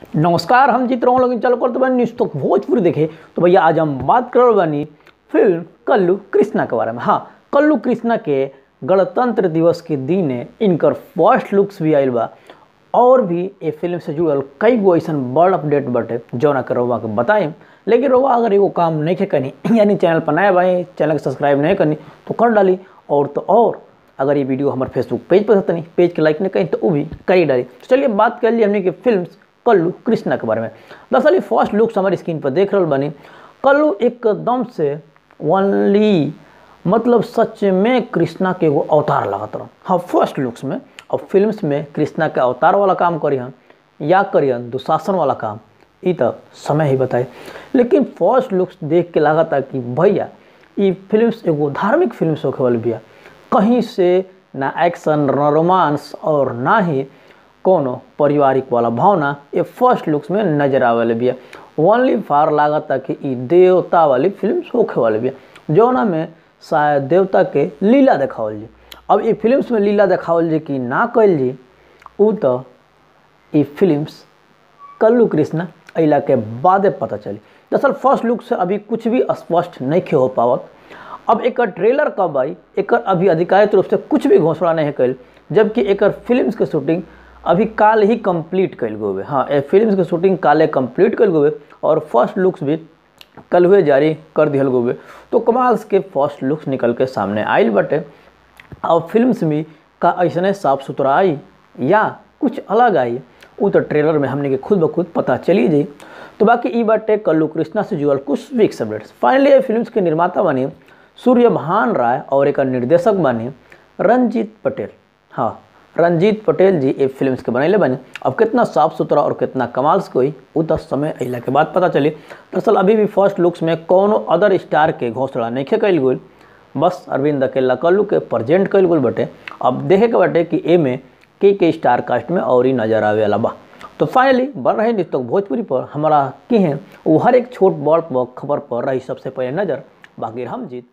नमस्कार, हम जीत रहा हूँ लेकिन चलो करते बानी न्यूज़ तक भोजपुरी देखे। तो भैया आज हम बात कर रहे बानी फिल्म कल्लू कृष्णा के बारे में। हाँ, कल्लू कृष्णा के गणतंत्र दिवस के दिन इनकर फर्स्ट लुक्स भी आयल बा और भी ये फिल्म से जुड़ल कई गो ऐसा बड़ अपडेट बटे जौना के रउआ के बताएं। लेकिन रउआ अगर एगो काम नहीं के कनी यानी चैनल पर नया बाई, चैनल के सब्सक्राइब नहीं करनी तो कर डाली। और अगर ये वीडियो हमारे फेसबुक पेज पर नहीं, पेज के लाइक नहीं कहीं तो वो भी कर डाली। तो चलिए बात कर ली हमने कि फिल्म कल्लू कृष्णा के बारे में। दरअसल फर्स्ट लुक्स हमारी स्क्रीन पर देख रहे बनी। कल्लू एकदम से ओनली मतलब सच में कृष्णा के वो अवतार लगत रहा। हाँ, फर्स्ट लुक्स में और फिल्म्स में कृष्णा के अवतार वाला काम करियन या करियन दुशासन वाला काम, ये तो समय ही बताए। लेकिन फर्स्ट लुक्स देख के लगा था कि भैया ये फिल्म्स एगो धार्मिक फिल्म होखे वाली बिया। कहीं से ना एक्शन ना रोमांस और ना ही कोनो पारिवारिक वाला भावना ये फर्स्ट लुक्स में नजर आवे बिया। ओनली फार लागत कि ई देवता वाली फिल्म होखे वाली बिया, जौना में शायद देवता के लीला देखावल जी। अब ये फिल्म्स में लीला देखावल जी कि ना कल जी, उ तो ये फिल्म्स कल्लू कृष्णा अला के बादे पता चली। दरअसल फर्स्ट लुक से अभी कुछ भी स्पष्ट नहीं हो पावत। अब एक ट्रेलर कब आई, एक अभी आधिकारिक रूप से कुछ भी घोषणा नहीं कल, जबकि एक फिल्म्स के शूटिंग अभी काल ही कंप्लीट कल गए। हाँ, ये फिल्म्स के शूटिंग काले कंप्लीट कल गए और फर्स्ट लुक्स भी कल हुए जारी कर दिहल गए। तो कमाल के फर्स्ट लुक्स निकल के सामने आयल बटे। अब फिल्म्स में का ऐसा साफ सुथरा आई या कुछ अलग आई, वो तो ट्रेलर में हमने के खुद ब खुद पता चली जाई। तो बाकी ई बाटे कल्लू कृष्णा से जुड़ल कुछ वीक्स अपडेट्स। फाइनली फिल्म्स के निर्माता बनी सूर्यभान राय और एक निर्देशक बनी रंजीत पटेल। हाँ, रंजीत पटेल जी ये फिल्म्स के बनैले बने। अब कितना साफ सुथरा और कितना कमाल से कोई वो तो समय अला के बाद पता चली। दरअसल अभी भी फर्स्ट लुक्स में कोनो अदर स्टार के घोषणा नहीं कल गई, बस अरविंद अकेला कल्लू के प्रेजेंट कल गई बटे। अब देखे के बटे कि ए में के स्टार कास्ट में और ही नजर आवे वाला बा। तो फाइनली बढ़ रहे न्यूज़ तक भोजपुरी पर हमारा की है वो हर एक छोट बड़ खबर पर रही सबसे पहले नज़र। बाकी हम जीत